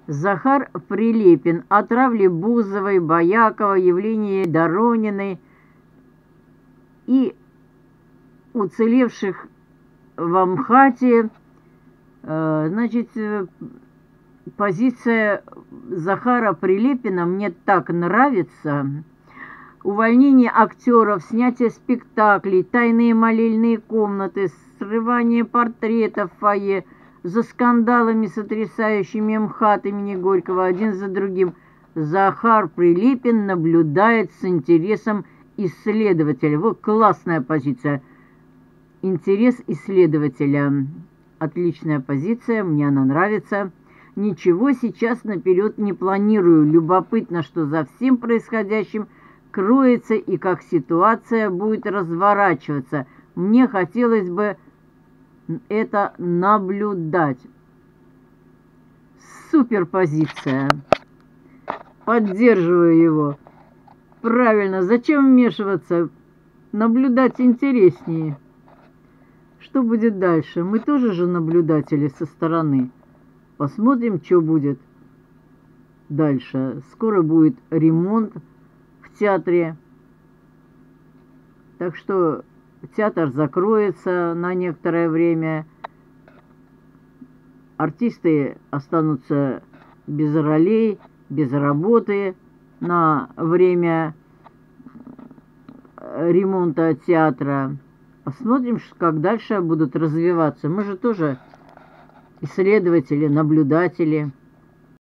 Захар Прилепин о травле Бузовой, Боякова, Евгении Дорониной и уцелевших в Амхате. Значит, позиция Захара Прилепина мне так нравится. Увольнение актеров, снятие спектаклей, тайные молельные комнаты, срывание портретов в фойе, за скандалами, сотрясающими МХАТ имени Горького, один за другим. Захар Прилепин наблюдает с интересом исследователя. Вот классная позиция. Интерес исследователя. Отличная позиция, мне она нравится. Ничего сейчас наперед не планирую. Любопытно, что за всем происходящим кроется и как ситуация будет разворачиваться. Мне хотелось бы это наблюдать. Суперпозиция. Поддерживаю его. Правильно, зачем вмешиваться? Наблюдать интереснее. Что будет дальше? Мы тоже же наблюдатели со стороны. Посмотрим, что будет дальше. Скоро будет ремонт в театре. Так что театр закроется на некоторое время. Артисты останутся без ролей, без работы на время ремонта театра. Посмотрим, как дальше будут развиваться. Мы же тоже исследователи, наблюдатели.